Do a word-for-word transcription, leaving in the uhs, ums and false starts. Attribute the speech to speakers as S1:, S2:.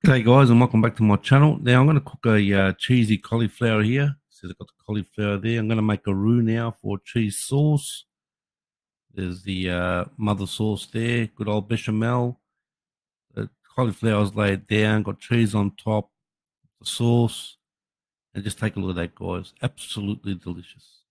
S1: G'day guys, and welcome back to my channel. Now I'm going to cook a uh, cheesy cauliflower here. So I've got the cauliflower there. I'm going to make a roux now for cheese sauce. There's the uh, mother sauce there, good old bechamel. The cauliflower's laid down, got cheese on top, the sauce, and just take a look at that, guys. Absolutely delicious.